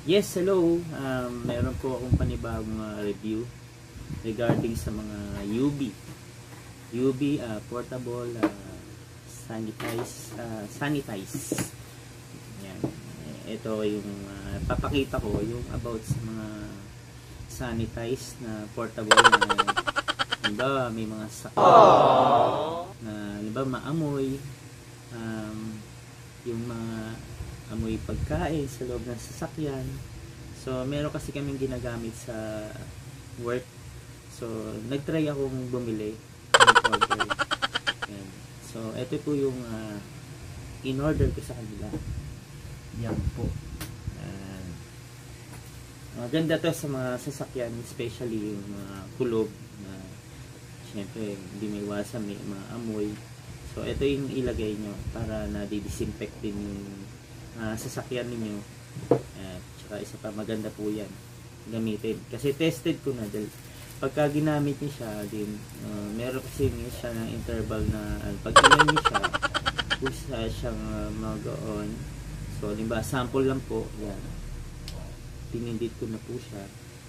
Yes, hello. Meron po akong panibagong review regarding sa mga UV portable sanitize. Yan. Ito yung papakita ko yung about sa mga sanitize na portable na halimbawa may mga sakit na halimbawa maamoy, yung mga amoy pagkain sa loob ng sasakyan. So meron kasi kaming ginagamit sa work, so nagtry akong bumili ng order. Yan. So ito po yung in-order ko sa kanila. Yan po. Maganda to sa mga sasakyan, especially yung mga kulog na syempre hindi may iwasan, may mga amoy. So ito yung ilagay nyo para na-disinfect din yung sasakyan ninyo. Tsaka isa pa, maganda po yan gamitin kasi tested ko na dahil pagka ginamit niyo siya din, meron kasi siya ng interval na pag ilan niyo siya pusa siyang mag-on. So halimbawa sample lang po yan, pinindit ko na po siya.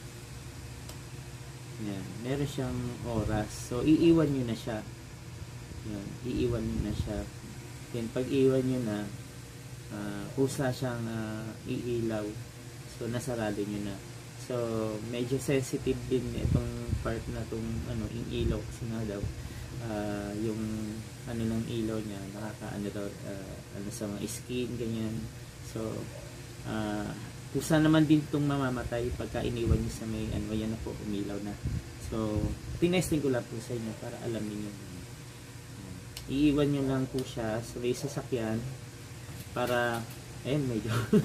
Yan, meron siyang oras, so iiwan nyo na siya. Yan, iiwan nyo na siya. Then pag iiwan nyo na, pusa siyang iilaw, so nasarado nyo na. So medyo sensitive din itong part na itong yung ilaw kasi nga daw yung ng ilaw niya nakakaano daw sa mga skin ganyan. So pusa naman din itong mamamatay pagka iniwan nyo sa may yan na po, umilaw na. So tinesting ko lang po sa inyo para alam niyo. Iiwan nyo lang po siya sa may sasakyan para medyo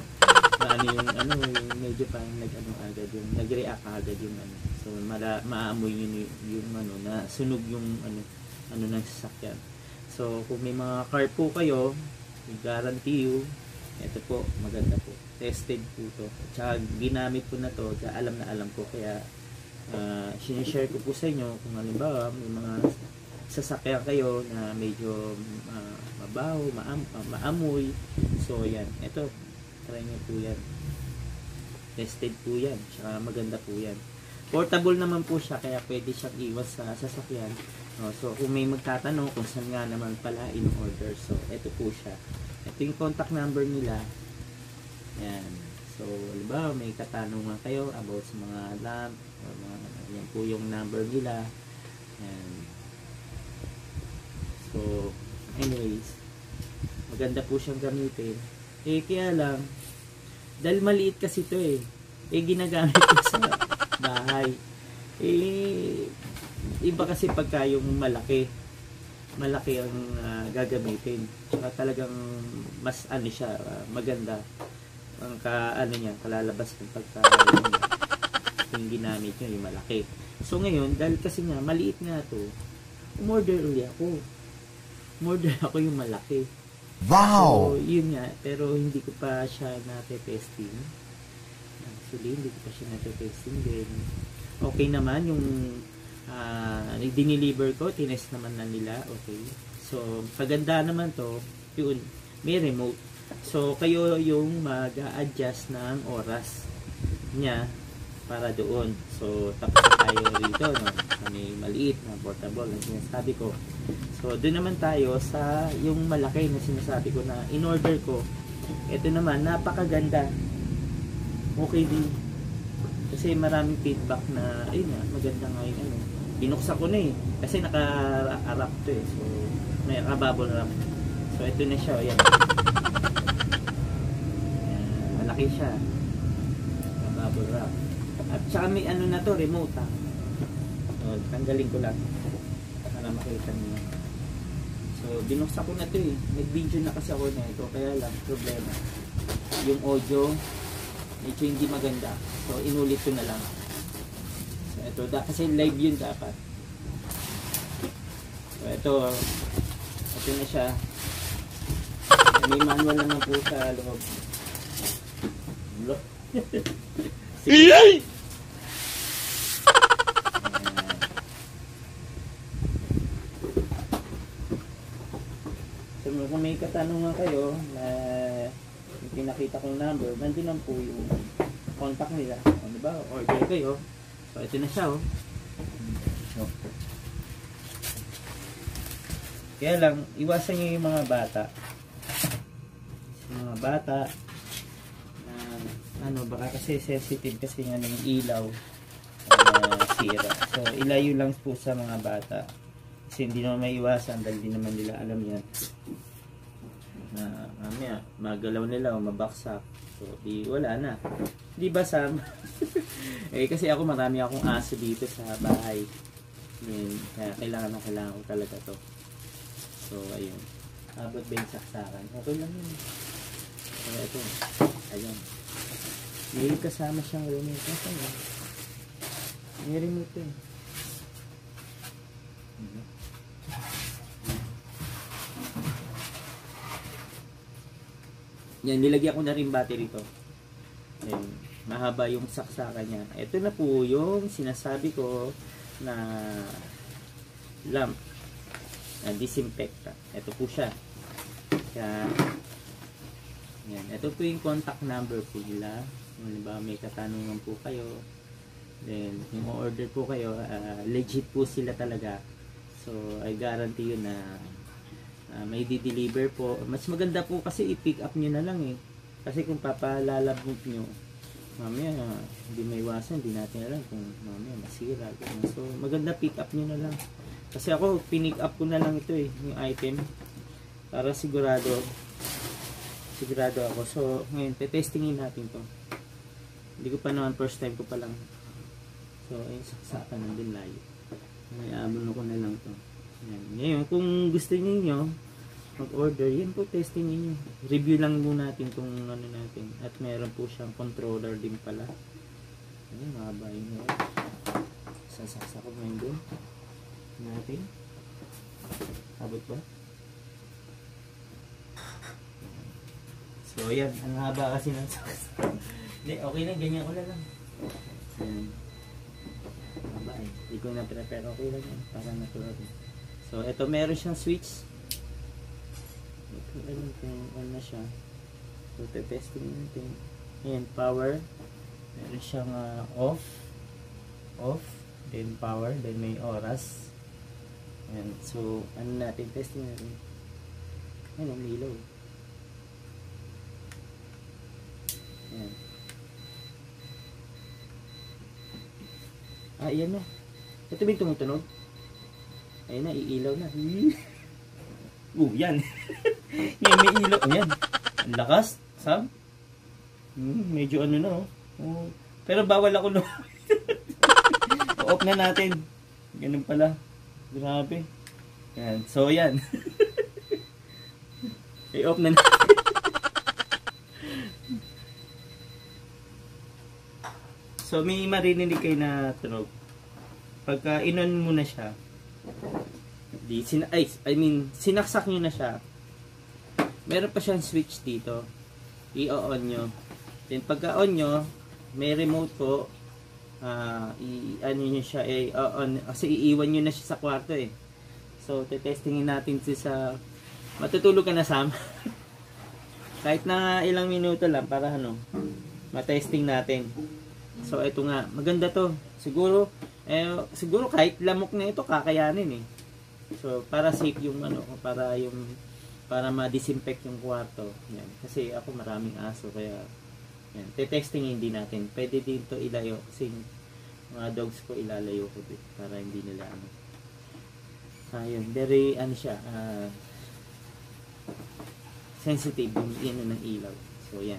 yung medyo parang agad yung nag-react agad yung so maamoy yun yung na sunog yung ng sasakyan. So kung may mga car po kayo, guarantee you ito po, maganda po, tested po to, tsaka ginamit po na to, alam na alam ko, kaya sinishare ko po sa inyo kung halimbawa may mga sasakyan kayo na medyo mabaho, maamoy. So yan, ito try nyo po yan, tested po yan, tsaka maganda po yan. Portable naman po siya, kaya pwede siyang iwas sa sasakyan. So kung may magtatanong kung saan nga naman pala in order, so ito po siya, ito yung contact number nila. Yan, so halimbawa may katanungan kayo about sa mga lamp or mga, yan po yung number nila. Yan. So anyways, maganda po siyang gamitin. Kaya lang, dahil maliit kasi ito ginagamit ko sa bahay. Iba kasi pagka yung malaki ang gagamitin. Saka talagang mas siya, maganda ang kalalabas ng pagka yung ginamit nyo, yung malaki. So ngayon, dahil kasi nga maliit nga to, umorder ulit ako. Umorder ako yung malaki. Wow! So yun nga, pero hindi ko pa siya na-testing. Actually, hindi ko pa siya na-testing din. Okay naman yung diniliver ko, tinest naman na nila, okay. So paganda naman to, yun, may remote. So kayo yung mag-a-adjust ng oras niya para doon. So tapos na tayo rito, no? May maliit na portable na sinasabi ko. So doon naman tayo sa yung malaki na sinasabi ko na in-order ko. Ito naman, napakaganda. Okay din. Kasi maraming feedback na ayun nga, maganda nga yung binuksan ko na kasi naka-wrap to so may bubble wrap. So ito na siya, yan. Malaki siya, bubble wrap. At saka may na to, remote so tanggalin ko lang para makita niyo. So binuksan ko na to nag-video na kasi ako na ito, kaya lang problema yung audio medyo hindi maganda, so inulit ko na lang. So ito kasi live yun dapat. So ito na siya, may manual naman po sa loob. So kung may katanungan kayo na yung pinakita kong number, nandun lang po yung contact nila. Ano ba? Order kayo. So, ito na siya, oh. So, kaya lang, iwasan nyo yung mga bata. Yung mga bata, baka kasi sensitive kasi nga ng ilaw, sira. So, ilayo lang po sa mga bata. Kasi hindi naman may iwasan dahil di naman nila alam yan. Na, mamaya, magalaw nila o mabaksak. So, wala na. Di ba, Sam? Kasi ako, marami akong aso dito sa bahay. Kaya kailangan ko talaga to. So, ayun. Abot ba yung saksakan? Okay lang yun. So, ito. Ayun. May kasama siyang remote. Kasi yun. May remote yun. Yan, nilagyan ko na rin battery to. Ayun. Mahaba yung saksakan niya. Ito na po yung sinasabi ko na lamp. Disinfectant. Ito po siya. Kaya, yan. Ito po yung contact number po nila. Kung ba may katanungan po kayo, then yung order po kayo, legit po sila talaga. So, I guarantee you na may di-deliver po. Mas maganda po kasi i-pick up nyo na lang eh. Kasi kung papalalabog nyo, mamaya hindi may iwasan, hindi natin alam kung mamaya masira. So, maganda pick up nyo na lang. Kasi ako, pinick up ko na lang ito eh, yung item. Para sigurado ako. So, ngayon, testingin natin to. Hindi ko pa naman, first time ko pa lang. So, ayun, saksakan nandun layo. May abono ko na lang to. Yan. Ngayon, kung gusto niyo mag-order, yan po, testing niyo. Review lang muna natin kung ano natin. At meron po siyang controller din pala. Ayun, mahaba yun. Sasaksak ko ngayon doon. Natin. Abot ba? So, yan. Ang haba kasi ng saksak. Hindi, okay lang. Ganyan ko lang. Yan. Haba eh. Hindi ko na-prepare. Okay lang yan. Para natural. So, ito meron siyang switch. Ito, alam kung on na siya. So, testing natin. Ayan, power. Meron siyang off. Then power. Then may oras. Ayan. So, ano natin? Testing natin. Ayan, ang ilaw. Ayan. Ayan na. Ito ba yung tumutunog? Ayun na, iilaw na. Yan. Yan, may ilaw. Ayan. Ang lakas. Sam? Medyo ano na, oh. Pero bawal ako, no. Off na natin. Ganun pala. Grabe. Yan. So, yan. I-off na natin. So, may maririnig kayo na tunog. Pagka inon mo na siya, sinaksak nyo na siya, meron pa siyang switch dito. I-on nyo. Then, pagka on nyo, may remote po, ano nyo siya, on, kasi iiwan nyo na siya sa kwarto eh. So, testingin natin sa, matutulog ka na, Sam. Kahit na ilang minuto lang, para matesting natin. So, ito nga, maganda to. Siguro kahit lamok na ito, kakayanin eh. So, para safe yung para ma-disinfect yung kwarto. Yan. Kasi ako maraming aso, kaya yan. Te-testingin din natin. Pwede din to ilayo kasi mga dogs ko ilalayo ko din para hindi nila ayun, very siya, sensitive yung ng ilaw. So, yan.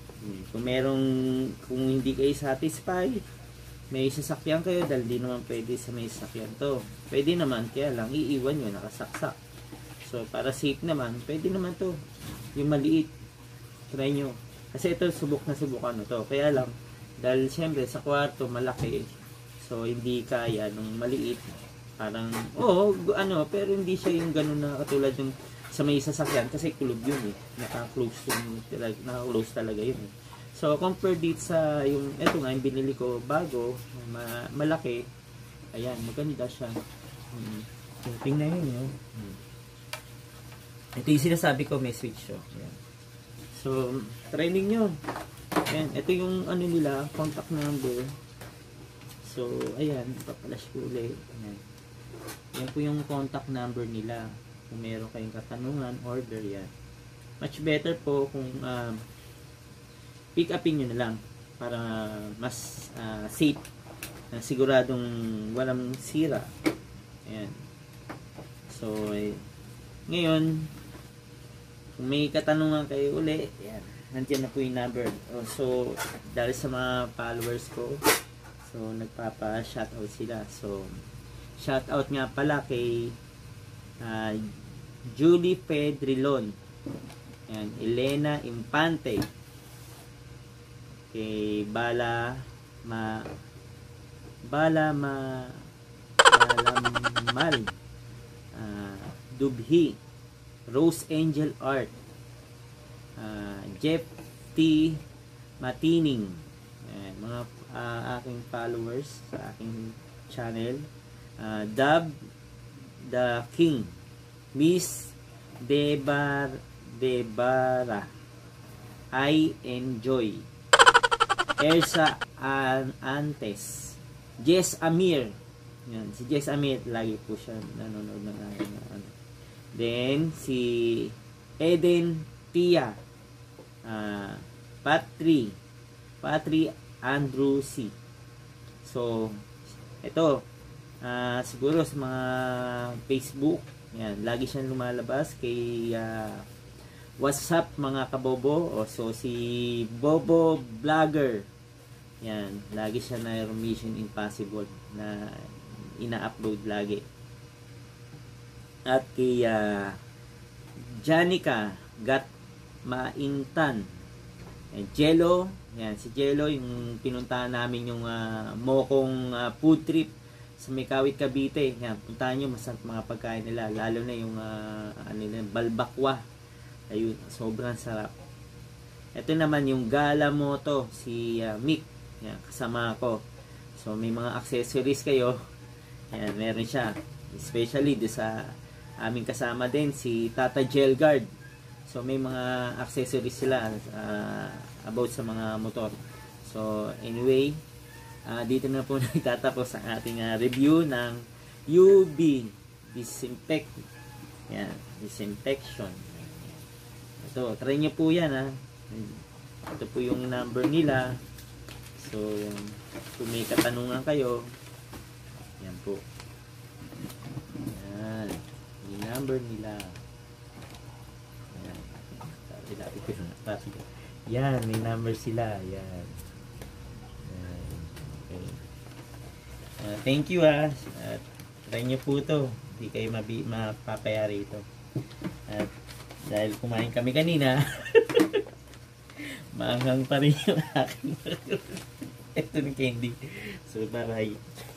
Kung hindi kayo satisfied, may sasakyan kayo dahil di naman pwede sa may sasakyan to. Pwede naman, kaya lang iiwan nyo, nakasaksak. So, para safe naman, pwede naman to. Yung maliit, try nyo. Kasi ito, subok na subukan to. Kaya lang, dahil siyempre sa kwarto, malaki. So, hindi kaya nung maliit. Parang, pero hindi siya yung ganun na katulad yung sa may sasakyan. Kasi kulog yun eh. Naka-close talaga yun eh. So, compared dito sa yung, eto nga, yung binili ko bago, malaki, ayan, maganda siya. So, tingnan yun, Ito yung sinasabi ko, may switch, Ayan. So, try ninyo. Ayan, ito yung ano nila, contact number. So, ayan, papalas ko ulit. Ayan. Yan po yung contact number nila. Kung meron kayong katanungan, order yan. Much better po kung pick upin nyo na lang para mas safe, siguradong walang sira. Ayan. So, ngayon, kung may katanungan kayo uli, ayan, nandiyan na po yung number. So, dahil sa mga followers ko, so, nagpapa-shoutout sila. So, shoutout nga pala kay Julie Pedrilon, ayan, Elena Impante, kay Balamal, Dubhi, Rose Angel Art, Jeff T. Matining, ayan, mga aking followers sa aking channel. Dab the King, Miss Debara, I Enjoy, Elsa Antes, Jess Amir. Yan, si Jess Amir, lagi po siya nanonood ng ano. Then, si Eden Tia, Patri Andrew C. So, ito, siguro sa mga Facebook, yan, lagi siyang lumalabas kay What's up mga kabobo? So, si Bobo Vlogger, yan, lagi siya na Mission Impossible na ina-upload lagi. At kay Janica Gat Maintan, Jello, yan, si Jello, yung pinuntahan namin yung Mokong food trip sa Mekawit, Cavite. Yan, puntahan nyo, masarap mga pagkain nila, lalo na yung balbakwa. Ayun, sobrang sarap. Ito naman yung Gala Moto, si Mick, yan, kasama ko. So, may mga accessories kayo, yan, meron siya. Especially do sa aming kasama din, si Tata Gelgard. So, may mga accessories sila about sa mga motor. So, anyway, dito na po nagtatapos ang ating review ng UV Disinfection. Ito, try nyo po yan, Ito po yung number nila. So, kung may katanungan kayo, yan po. Yan. Yung number nila. Yan, may number sila. Yan. Okay. Thank you, try nyo po ito. Hindi kayo mapapayari ito. At dahil kumain kami kanina, maanghang pa rin yung aking ito ng candy. So, bye-bye.